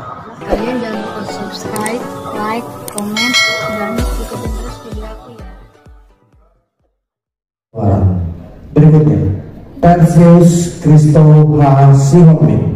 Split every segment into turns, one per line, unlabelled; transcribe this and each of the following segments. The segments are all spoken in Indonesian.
Kalian jangan lupa subscribe, like, komen, dan ikutin terus video aku ya.
Berikutnya, Perseus Kristo Hasihomi.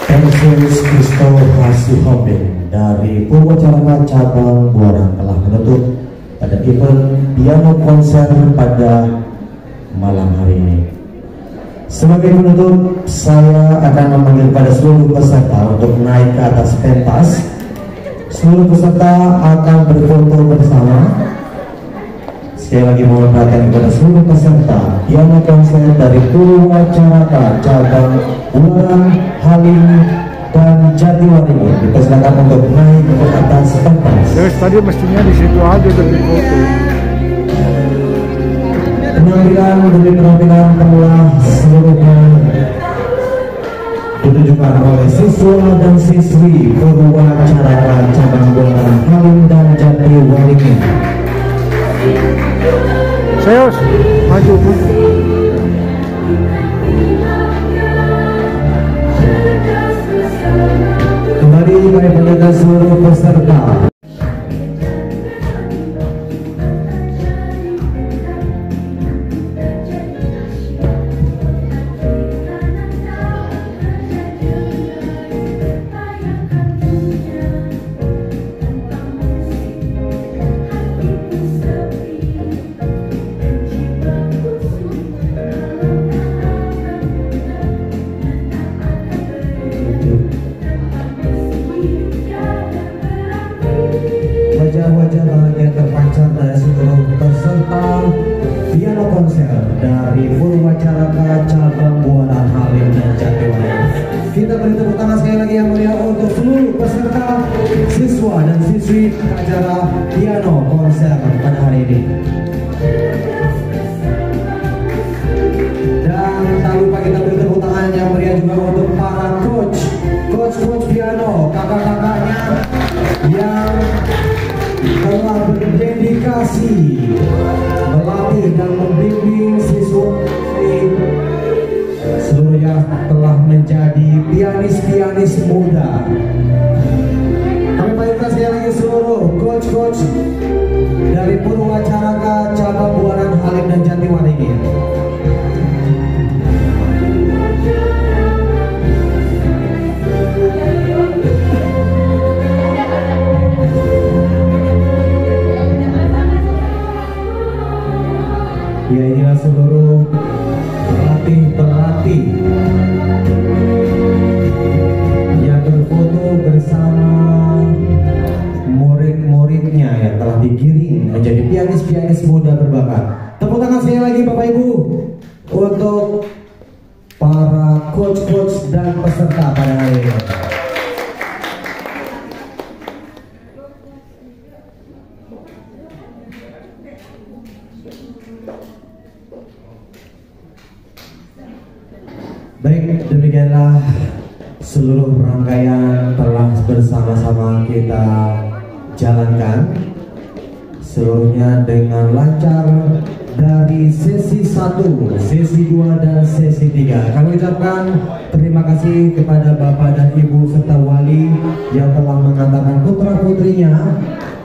Perseus Kristo Hasihombing dari Purwacaraka cabang Buaran telah menutup pada event piano konser pada malam hari ini. Sebagai penutup, saya akan memanggil pada seluruh peserta untuk naik ke atas pentas. Seluruh peserta akan berfoto bersama. Sekali lagi mohon perhatian kepada seluruh peserta piano konser dari Purwacaraka cabang Buaran, Halim, dan Jatiwaringin dipersilakan untuk naik ke atas pentas.
Terus tadi mestinya di situ aja berfoto.
Penampilan demi penampilan telah seluruhnya ditunjukkan oleh siswa dan siswi Purwacaraka cabang Buaran, Halim, dan Jatiwaringin.
Serius, maju.
Kembali kami perkenalkan seluruh peserta. Wajah-wajah bahagia terpancar dari seluruh peserta piano konser dari Purwacaraka cabang Buaran, Halim, dan Jatiwaringin. Kita beri tepuk tangan sekali lagi yang mulia untuk seluruh peserta, siswa dan siswi acara piano konser pada hari ini. Dan tak lupa kita beri tepuk tangan yang meriah juga untuk para coach piano, kakak-kakaknya yang telah berdedikasi melatih dan membimbing siswa seluruhnya telah menjadi pianis muda. Kami panggilkan sekali lagi seluruh coach dari Purwacaraka cabang Buaran, Halim, dan Jatiwaringin. Ya, inilah seluruh pelatih yang berfoto bersama murid-muridnya yang telah digiring menjadi pianis muda berbakat. Tepuk tangan sekali lagi Bapak Ibu untuk para coach dan peserta pada hari ini. Baik, demikianlah seluruh rangkaian telah bersama-sama kita jalankan seluruhnya dengan lancar dari sesi 1, sesi 2, dan sesi 3. Kami ucapkan terima kasih kepada Bapak dan Ibu serta wali yang telah mengantarkan putra-putrinya